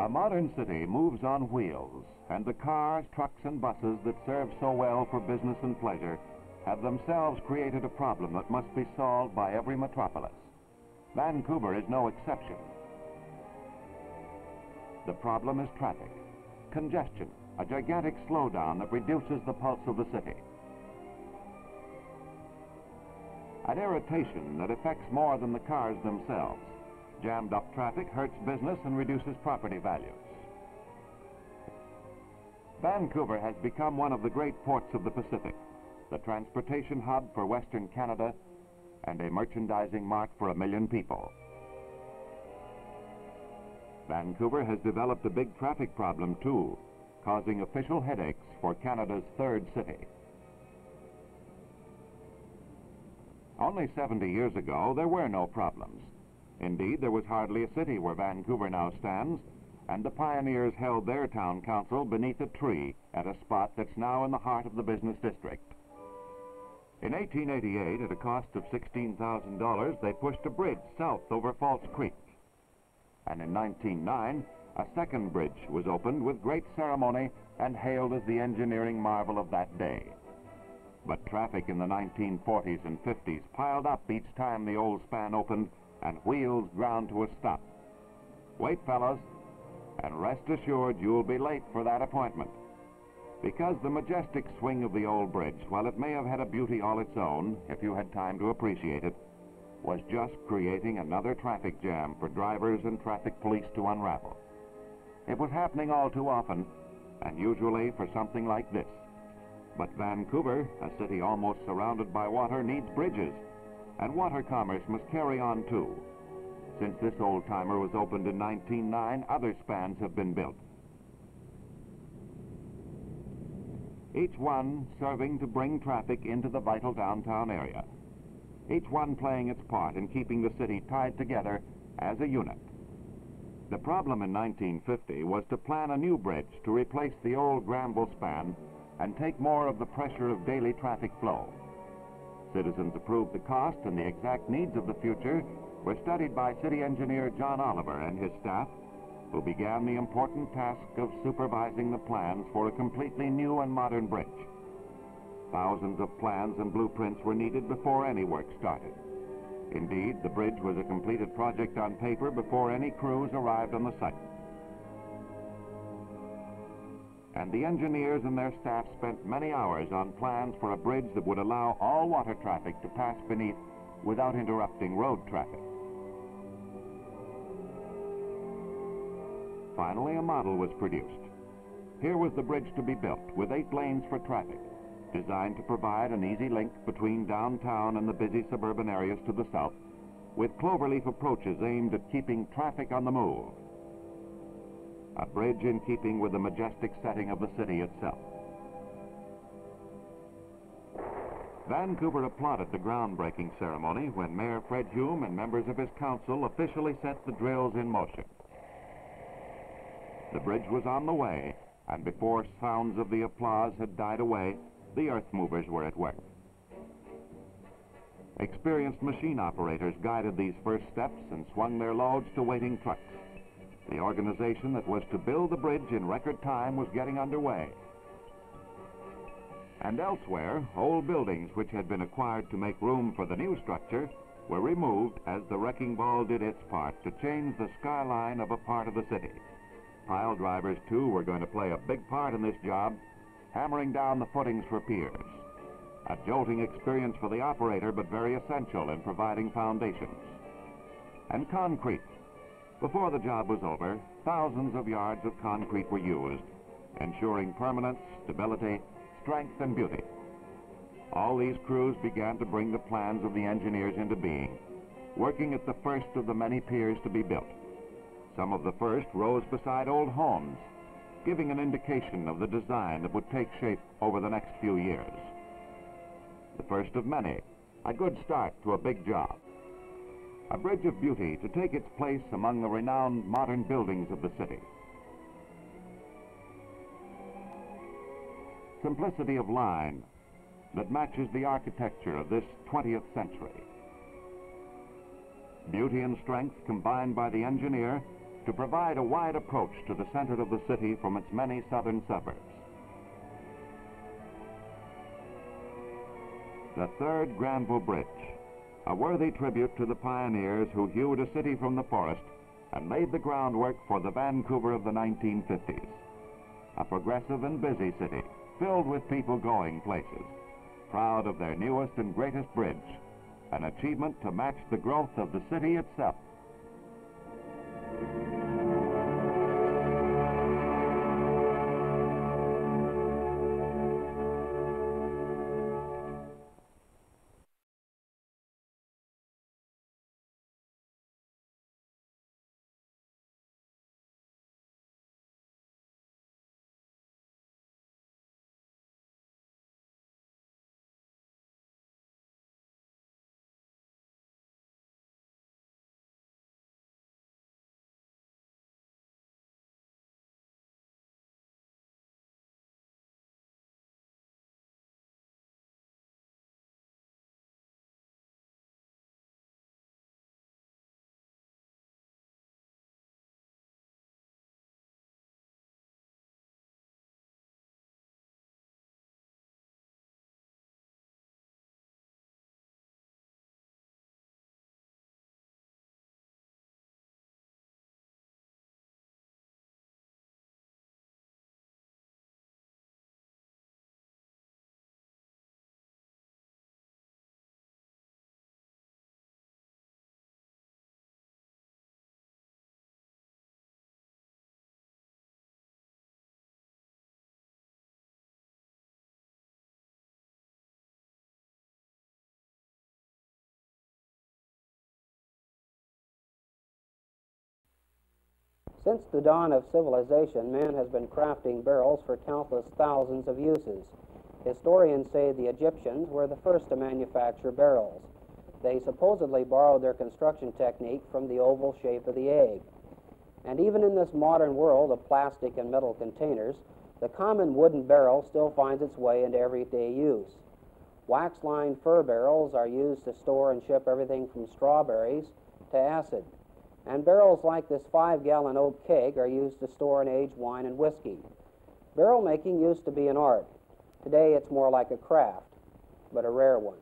A modern city moves on wheels, and the cars, trucks, and buses that serve so well for business and pleasure have themselves created a problem that must be solved by every metropolis. Vancouver is no exception. The problem is traffic, congestion, a gigantic slowdown that reduces the pulse of the city. An irritation that affects more than the cars themselves. Jammed up traffic hurts business and reduces property values. Vancouver has become one of the great ports of the Pacific, the transportation hub for Western Canada, and a merchandising mart for 1 million people. Vancouver has developed a big traffic problem too, causing official headaches for Canada's third city. Only 70 years ago, there were no problems. Indeed, there was hardly a city where Vancouver now stands, and the pioneers held their town council beneath a tree at a spot that's now in the heart of the business district. In 1888, at a cost of $16,000, they pushed a bridge south over False Creek. And in 1909, a second bridge was opened with great ceremony and hailed as the engineering marvel of that day. But traffic in the 1940s and 50s piled up each time the old span opened and wheels ground to a stop. Wait, fellows, and rest assured you'll be late for that appointment. Because the majestic swing of the old bridge, while it may have had a beauty all its own, if you had time to appreciate it, was just creating another traffic jam for drivers and traffic police to unravel. It was happening all too often, and usually for something like this. But Vancouver, a city almost surrounded by water, needs bridges, and water commerce must carry on too. Since this old-timer was opened in 1909, other spans have been built. Each one serving to bring traffic into the vital downtown area. Each one playing its part in keeping the city tied together as a unit. The problem in 1950 was to plan a new bridge to replace the old Granville span and take more of the pressure of daily traffic flow. Citizens approved the cost, and the exact needs of the future were studied by city engineer John Oliver and his staff, who began the important task of supervising the plans for a completely new and modern bridge. Thousands of plans and blueprints were needed before any work started. Indeed, the bridge was a completed project on paper before any crews arrived on the site. And the engineers and their staff spent many hours on plans for a bridge that would allow all water traffic to pass beneath without interrupting road traffic. Finally, a model was produced. Here was the bridge to be built, with 8 lanes for traffic, designed to provide an easy link between downtown and the busy suburban areas to the south, with cloverleaf approaches aimed at keeping traffic on the move. A bridge in keeping with the majestic setting of the city itself. Vancouver applauded the groundbreaking ceremony when Mayor Fred Hume and members of his council officially set the drills in motion. The bridge was on the way, and before sounds of the applause had died away, the earth movers were at work. Experienced machine operators guided these first steps and swung their loads to waiting trucks. The organization that was to build the bridge in record time was getting underway. And elsewhere, old buildings which had been acquired to make room for the new structure were removed as the wrecking ball did its part to change the skyline of a part of the city. Pile drivers, too, were going to play a big part in this job, hammering down the footings for piers. A jolting experience for the operator, but very essential in providing foundations. And concrete. Before the job was over, thousands of yards of concrete were used, ensuring permanence, stability, strength, and beauty. All these crews began to bring the plans of the engineers into being, working at the first of the many piers to be built. Some of the first rose beside old homes, giving an indication of the design that would take shape over the next few years. The first of many, a good start to a big job. A bridge of beauty to take its place among the renowned modern buildings of the city. Simplicity of line that matches the architecture of this 20th century. Beauty and strength combined by the engineer to provide a wide approach to the center of the city from its many southern suburbs. The third Granville Bridge, a worthy tribute to the pioneers who hewed a city from the forest and laid the groundwork for the Vancouver of the 1950s. A progressive and busy city, filled with people going places, proud of their newest and greatest bridge, an achievement to match the growth of the city itself. Since the dawn of civilization, man has been crafting barrels for countless thousands of uses. Historians say the Egyptians were the first to manufacture barrels. They supposedly borrowed their construction technique from the oval shape of the egg. And even in this modern world of plastic and metal containers, the common wooden barrel still finds its way into everyday use. Wax-lined fir barrels are used to store and ship everything from strawberries to acid. And barrels like this 5-gallon oak keg are used to store and age wine and whiskey. Barrel making used to be an art. Today it's more like a craft, but a rare one.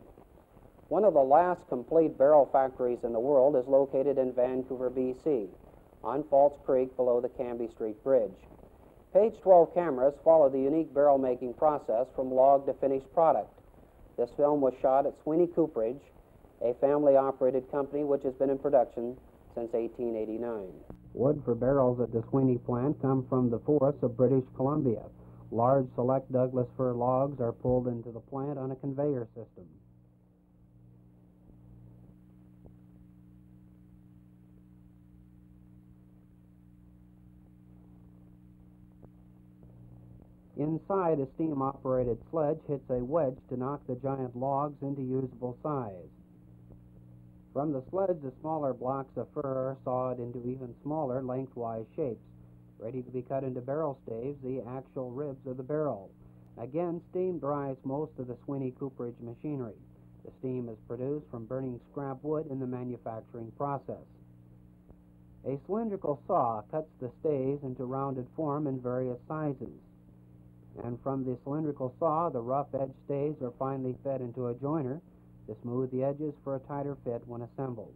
One of the last complete barrel factories in the world is located in Vancouver, BC, on False Creek below the Cambie Street Bridge. Page 12 cameras follow the unique barrel making process from log to finished product. This film was shot at Sweeney Cooperage, a family-operated company which has been in production since 1889. Wood for barrels at the Sweeney plant come from the forests of British Columbia. Large select Douglas fir logs are pulled into the plant on a conveyor system. Inside, a steam-operated sledge hits a wedge to knock the giant logs into usable size. From the sledge, the smaller blocks of fir are sawed into even smaller lengthwise shapes, ready to be cut into barrel staves, the actual ribs of the barrel. Again, steam drives most of the Sweeney Cooperage machinery. The steam is produced from burning scrap wood in the manufacturing process. A cylindrical saw cuts the staves into rounded form in various sizes. And from the cylindrical saw, the rough-edged staves are finally fed into a joiner to smooth the edges for a tighter fit when assembled.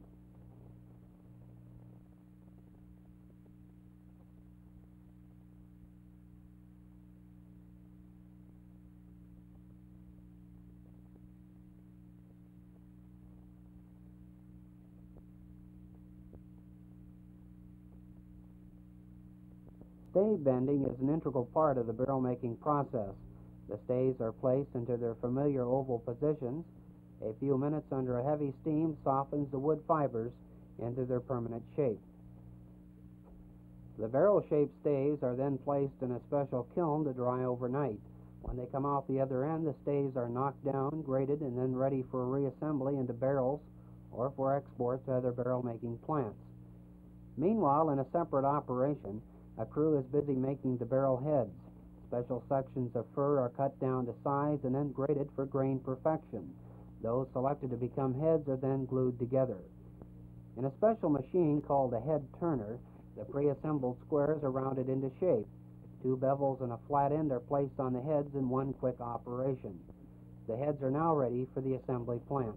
Stave bending is an integral part of the barrel making process. The staves are placed into their familiar oval positions. A few minutes under a heavy steam softens the wood fibers into their permanent shape. The barrel-shaped staves are then placed in a special kiln to dry overnight. When they come off the other end, the staves are knocked down, graded, and then ready for reassembly into barrels or for export to other barrel-making plants. Meanwhile, in a separate operation, a crew is busy making the barrel heads. Special sections of fir are cut down to size and then graded for grain perfection. Those selected to become heads are then glued together. In a special machine called a head turner, The pre-assembled squares are rounded into shape. Two bevels and a flat end are placed on the heads in one quick operation. The heads are now ready for the assembly plant.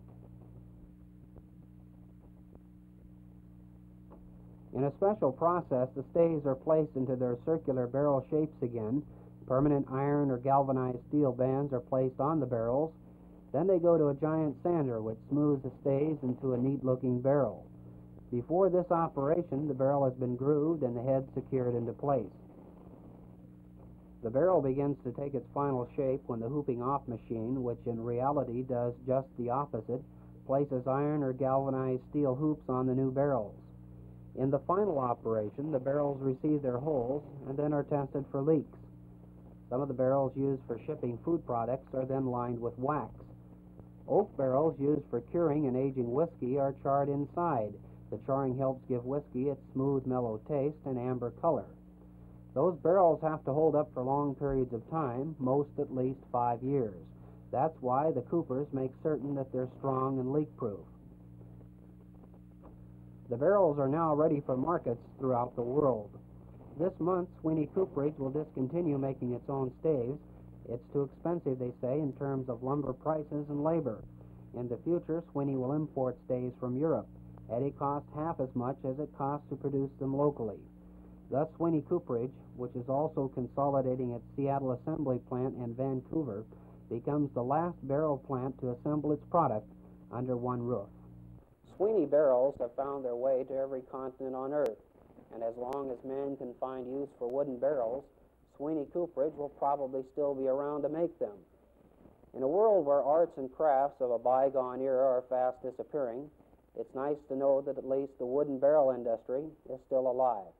In a special process, the staves are placed into their circular barrel shapes again. Permanent iron or galvanized steel bands are placed on the barrels. Then they go to a giant sander, which smooths the staves into a neat-looking barrel. Before this operation, the barrel has been grooved and the head secured into place. The barrel begins to take its final shape when the hooping off machine, which in reality does just the opposite, places iron or galvanized steel hoops on the new barrels. In the final operation, the barrels receive their holes and then are tested for leaks. Some of the barrels used for shipping food products are then lined with wax. Oak barrels used for curing and aging whiskey are charred inside. The charring helps give whiskey its smooth, mellow taste and amber color. Those barrels have to hold up for long periods of time, most at least 5 years. That's why the coopers make certain that they're strong and leak-proof. The barrels are now ready for markets throughout the world. This month, Sweeney Cooperage will discontinue making its own staves. It's too expensive, they say, in terms of lumber prices and labor. In the future, Sweeney will import staves from Europe at a cost half as much as it costs to produce them locally. Thus, Sweeney Cooperage, which is also consolidating its Seattle assembly plant in Vancouver, becomes the last barrel plant to assemble its product under one roof. Sweeney barrels have found their way to every continent on Earth, and as long as man can find use for wooden barrels, Sweeney Cooperage will probably still be around to make them. In a world where arts and crafts of a bygone era are fast disappearing, it's nice to know that at least the wooden barrel industry is still alive.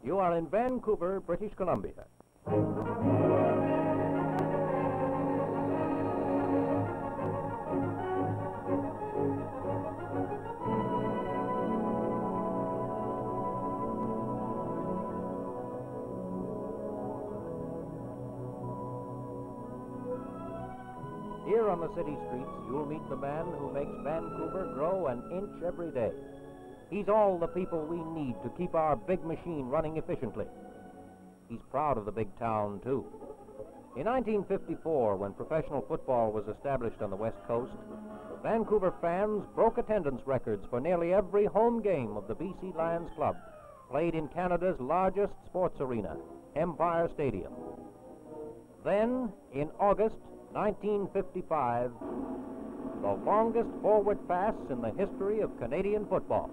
You are in Vancouver, British Columbia. Here on the city streets, you'll meet the man who makes Vancouver grow an inch every day. He's all the people we need to keep our big machine running efficiently. He's proud of the big town, too. In 1954, when professional football was established on the West Coast, Vancouver fans broke attendance records for nearly every home game of the BC Lions Club, played in Canada's largest sports arena, Empire Stadium. Then, in August 1955, the longest forward pass in the history of Canadian football.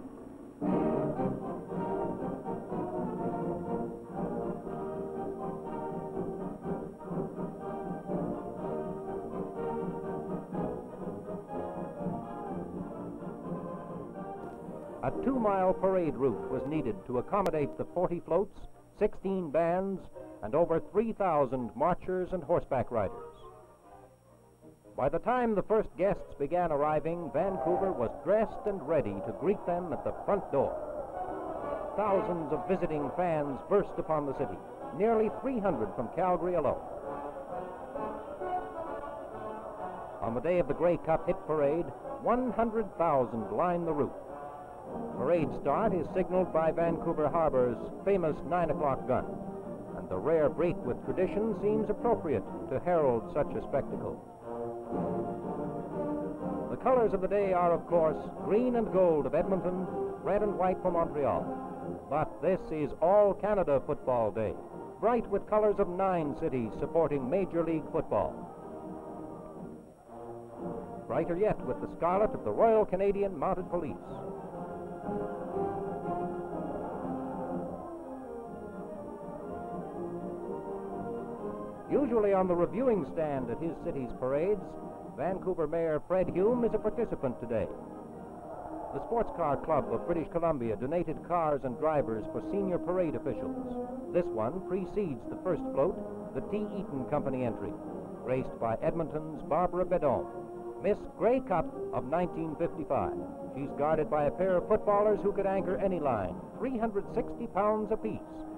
A 2-mile parade route was needed to accommodate the 40 floats, 16 bands, and over 3,000 marchers and horseback riders. By the time the first guests began arriving, Vancouver was dressed and ready to greet them at the front door. Thousands of visiting fans burst upon the city, nearly 300 from Calgary alone. On the day of the Grey Cup hit parade, 100,000 line the route. Parade start is signaled by Vancouver Harbor's famous 9 o'clock gun, and the rare break with tradition seems appropriate to herald such a spectacle. The colors of the day are, of course, green and gold of Edmonton, red and white for Montreal. But this is All Canada Football Day, bright with colors of 9 cities supporting Major League Football. Brighter yet with the scarlet of the Royal Canadian Mounted Police. Usually on the reviewing stand at his city's parades, Vancouver Mayor Fred Hume is a participant today. The Sports Car Club of British Columbia donated cars and drivers for senior parade officials. This one precedes the first float, the T. Eaton Company entry, raced by Edmonton's Barbara Bedon, Miss Grey Cup of 1955. She's guarded by a pair of footballers who could anchor any line, 360 pounds apiece.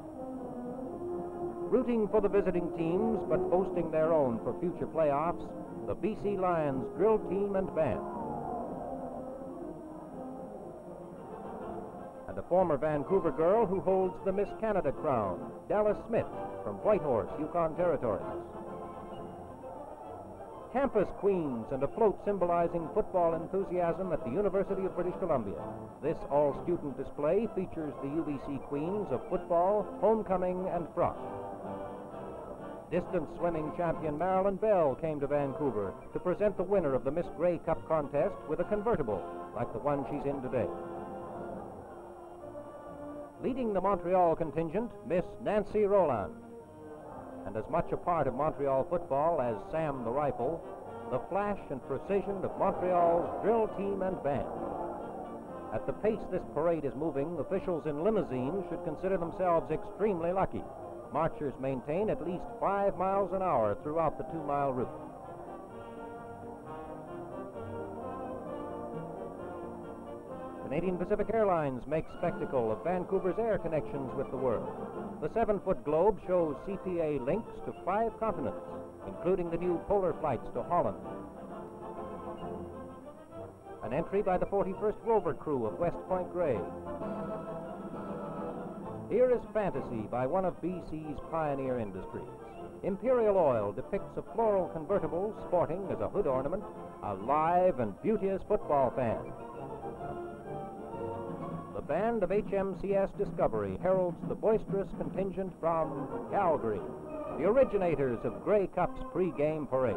Rooting for the visiting teams, but boasting their own for future playoffs, the BC Lions drill team and band. And a former Vancouver girl who holds the Miss Canada crown, Dallas Smith from Whitehorse, Yukon Territories. Campus queens and a float symbolizing football enthusiasm at the University of British Columbia. This all-student display features the UBC queens of football, homecoming, and frock. Distance swimming champion Marilyn Bell came to Vancouver to present the winner of the Miss Grey Cup contest with a convertible like the one she's in today. Leading the Montreal contingent, Miss Nancy Roland. And as much a part of Montreal football as Sam the Rifle, the flash and precision of Montreal's drill team and band. At the pace this parade is moving, officials in limousines should consider themselves extremely lucky. Marchers maintain at least 5 miles an hour throughout the 2-mile route. Canadian Pacific Airlines makes spectacle of Vancouver's air connections with the world. The 7-foot globe shows CPA links to 5 continents, including the new polar flights to Holland. An entry by the 41st Rover crew of West Point Grey. Here is Fantasy by one of BC's pioneer industries. Imperial Oil depicts a floral convertible sporting as a hood ornament a live and beauteous football fan. The band of HMCS Discovery heralds the boisterous contingent from Calgary, the originators of Grey Cup's pre-game parade.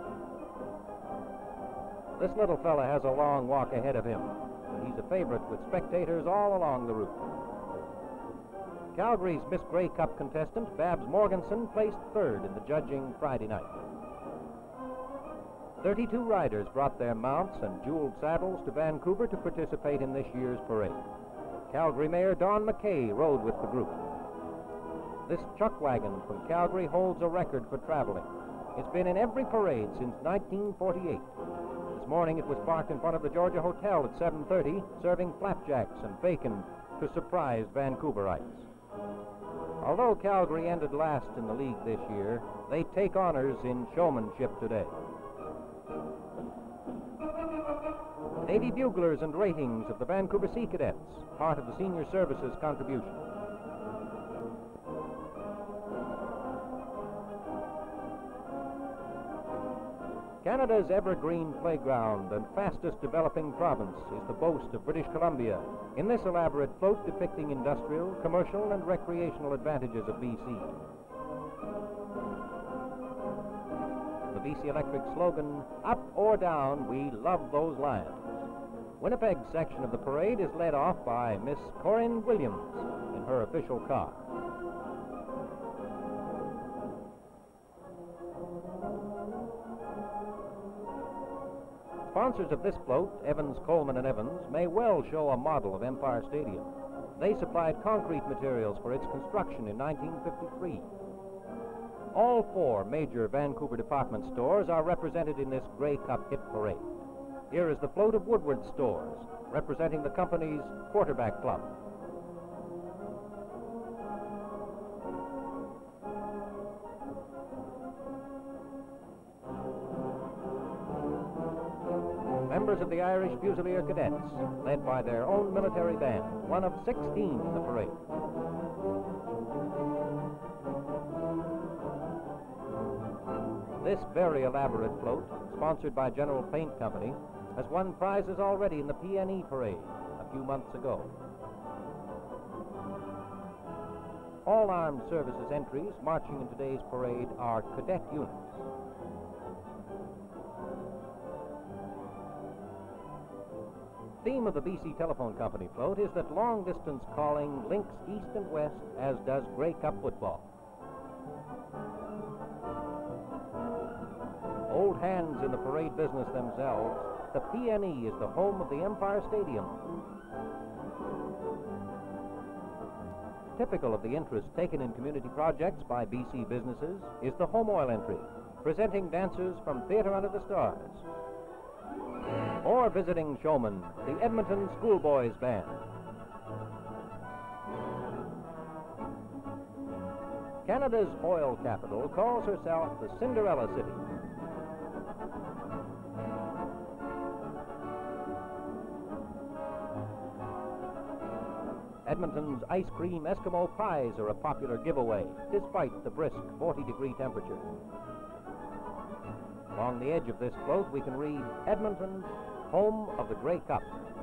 This little fella has a long walk ahead of him, but he's a favorite with spectators all along the route. Calgary's Miss Grey Cup contestant, Babs Morganson, placed 3rd in the judging Friday night. 32 riders brought their mounts and jeweled saddles to Vancouver to participate in this year's parade. Calgary Mayor Don McKay rode with the group. This chuck wagon from Calgary holds a record for traveling. It's been in every parade since 1948. This morning it was parked in front of the Georgia Hotel at 7:30, serving flapjacks and bacon to surprise Vancouverites. Although Calgary ended last in the league this year, they take honors in showmanship today. Navy buglers and ratings of the Vancouver Sea Cadets, part of the Senior Services contribution. Canada's evergreen playground and fastest developing province is the boast of British Columbia in this elaborate float depicting industrial, commercial, and recreational advantages of BC. The BC Electric slogan, "Up or down, we love those Lions." Winnipeg's section of the parade is led off by Miss Corinne Williams in her official car. Sponsors of this float, Evans, Coleman, and Evans, may well show a model of Empire Stadium. They supplied concrete materials for its construction in 1953. All four major Vancouver department stores are represented in this Grey Cup hit parade. Here is the float of Woodward stores, representing the company's quarterback club. Members of the Irish Fusilier Cadets, led by their own military band, one of 16 in the parade. This very elaborate float, sponsored by General Paint Company, has won prizes already in the PNE parade a few months ago. All armed services entries marching in today's parade are cadet units. The theme of the BC Telephone Company float is that long-distance calling links east and west, as does Grey Cup football. Old hands in the parade business themselves, the PNE is the home of the Empire Stadium. Typical of the interest taken in community projects by BC businesses is the home oil entry, presenting dancers from Theatre Under the Stars. Or visiting showman, the Edmonton Schoolboys Band. Canada's oil capital calls herself the Cinderella City. Edmonton's ice cream Eskimo pies are a popular giveaway, despite the brisk 40-degree temperature. Along the edge of this float, we can read Edmonton, home of the Grey Cup.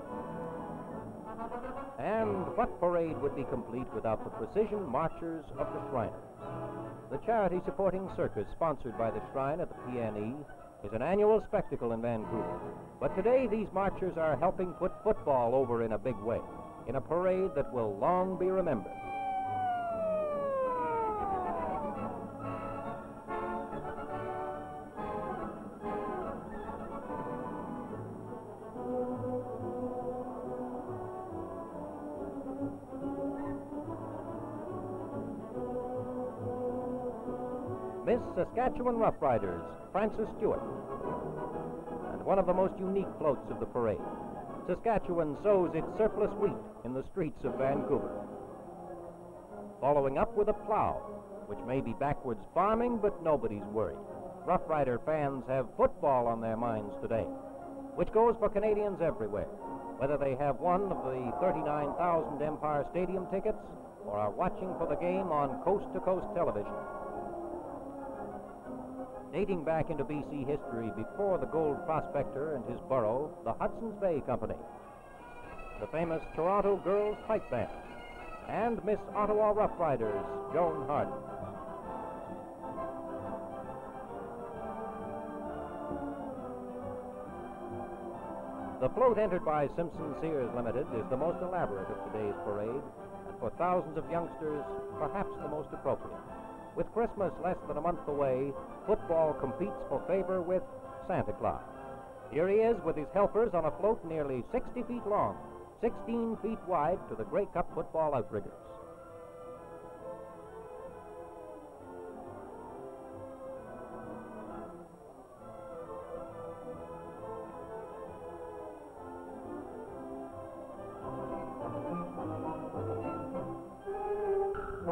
And what parade would be complete without the precision marchers of the Shriners? The charity supporting circus sponsored by the Shrine at the PNE is an annual spectacle in Vancouver. But today, these marchers are helping put football over in a big way, in a parade that will long be remembered. Miss Saskatchewan Rough Riders, Frances Stewart, and one of the most unique floats of the parade. Saskatchewan sows its surplus wheat in the streets of Vancouver. Following up with a plow, which may be backwards farming, but nobody's worried. Rough Rider fans have football on their minds today, which goes for Canadians everywhere, whether they have one of the 39,000 Empire Stadium tickets or are watching for the game on coast-to-coast television. Dating back into BC history before the gold prospector and his burrow, the Hudson's Bay Company, the famous Toronto Girls Pipe Band, and Miss Ottawa Rough Riders, Joan Harden. The float entered by Simpson Sears Limited is the most elaborate of today's parade, and for thousands of youngsters, perhaps the most appropriate. With Christmas less than a month away, football competes for favor with Santa Claus. Here he is with his helpers on a float nearly 60 feet long, 16 feet wide to the Grey Cup football outriggers.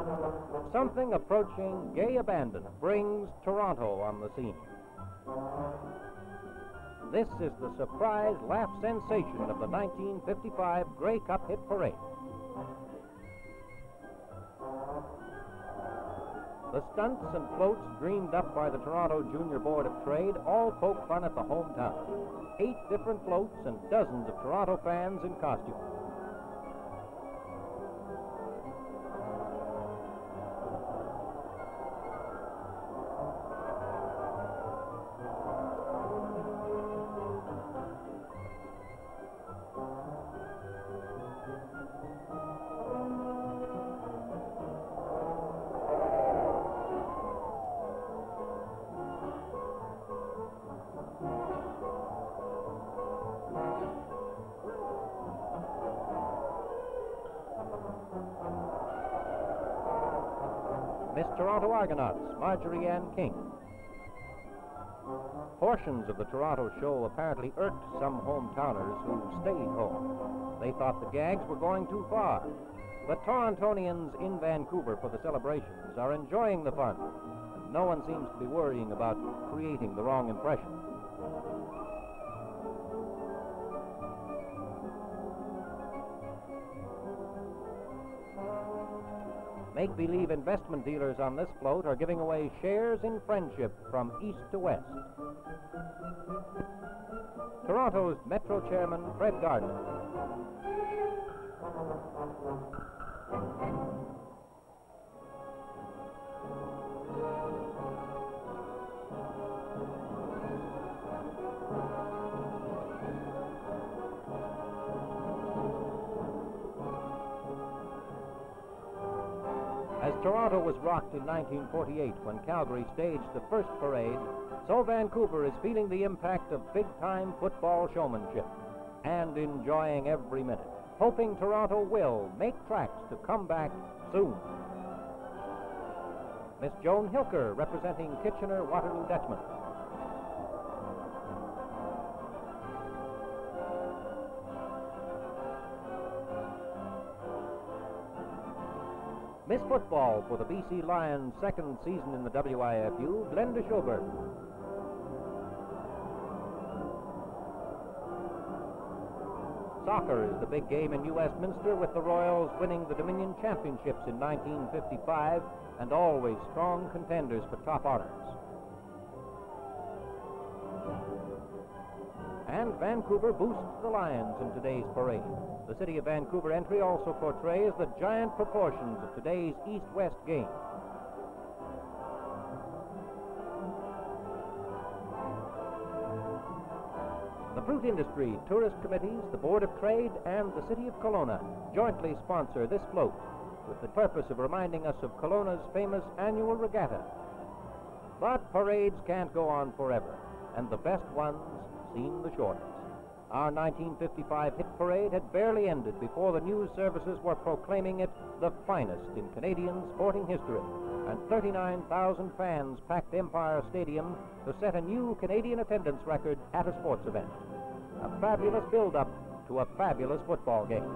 Something approaching gay abandon brings Toronto on the scene. This is the surprise laugh sensation of the 1955 Grey Cup hit parade. The stunts and floats dreamed up by the Toronto Junior Board of Trade all poke fun at the hometown. 8 different floats and dozens of Toronto fans in costume. Miss Toronto Argonauts, Marjorie Ann King. Portions of the Toronto show apparently irked some hometowners who stayed home. They thought the gags were going too far. But Torontonians in Vancouver for the celebrations are enjoying the fun, and no one seems to be worrying about creating the wrong impression. Make-believe investment dealers on this float are giving away shares in friendship from east to west. Toronto's Metro Chairman Fred Gardner. As Toronto was rocked in 1948 when Calgary staged the first parade, so Vancouver is feeling the impact of big-time football showmanship and enjoying every minute, hoping Toronto will make tracks to come back soon. Miss Joan Hilker representing Kitchener-Waterloo Dutchman. Miss Football for the BC Lions' second season in the WIFU, Glenda Schoberg. Soccer is the big game in New Westminster, with the Royals winning the Dominion Championships in 1955 and always strong contenders for top honors. And Vancouver boosts the Lions in today's parade. The City of Vancouver entry also portrays the giant proportions of today's East-West game. The fruit industry, tourist committees, the Board of Trade, and the City of Kelowna jointly sponsor this float with the purpose of reminding us of Kelowna's famous annual regatta. But parades can't go on forever, and the best ones seem the shortest. Our 1955 hit parade had barely ended before the news services were proclaiming it the finest in Canadian sporting history, and 39,000 fans packed Empire Stadium to set a new Canadian attendance record at a sports event. A fabulous build-up to a fabulous football game.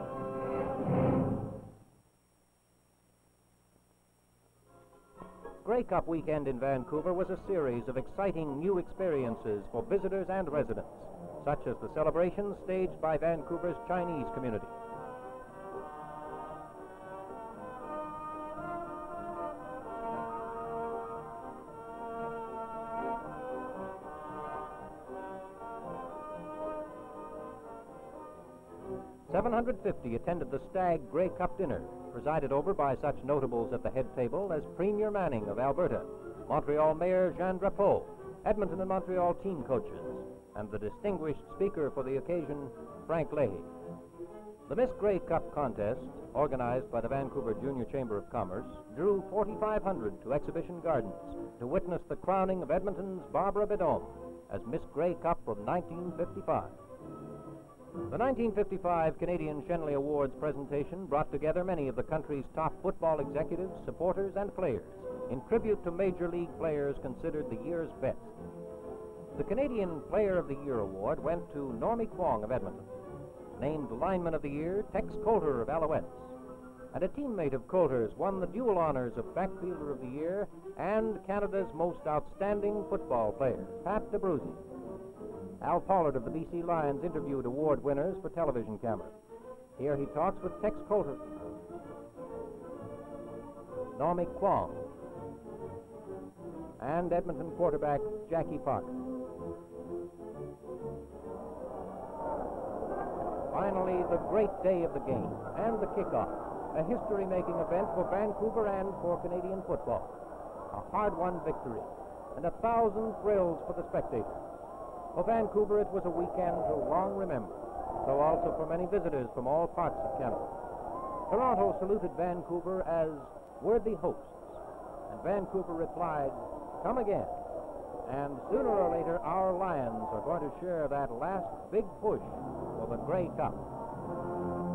Grey Cup weekend in Vancouver was a series of exciting new experiences for visitors and residents, such as the celebrations staged by Vancouver's Chinese community. "750 attended the Stag Grey Cup dinner, presided over by such notables at the head table as Premier Manning of Alberta, Montreal Mayor Jean Drapeau, Edmonton and Montreal team coaches, and the distinguished speaker for the occasion, Frank Leahy. The Miss Grey Cup contest, organized by the Vancouver Junior Chamber of Commerce, drew 4,500 to Exhibition Gardens to witness the crowning of Edmonton's Barbara Bedome as Miss Grey Cup of 1955. The 1955 Canadian Shenley Awards presentation brought together many of the country's top football executives, supporters, and players in tribute to Major League players considered the year's best. The Canadian Player of the Year award went to Normie Kwong of Edmonton. Named Lineman of the Year, Tex Coulter of Alouettes. And a teammate of Coulter's won the dual honors of Backfielder of the Year and Canada's most outstanding football player, Pat DeBruzy. Al Pollard of the BC Lions interviewed award winners for television cameras. Here he talks with Tex Coulter, Naomi Kwong, and Edmonton quarterback Jackie Parker. Finally, the great day of the game and the kickoff, a history-making event for Vancouver and for Canadian football. A hard-won victory and 1,000 thrills for the spectators. For Vancouver, it was a weekend to long remember, so also for many visitors from all parts of Canada. Toronto saluted Vancouver as worthy hosts, and Vancouver replied, "Come again." And sooner or later, our Lions are going to share that last big push for the Grey Cup.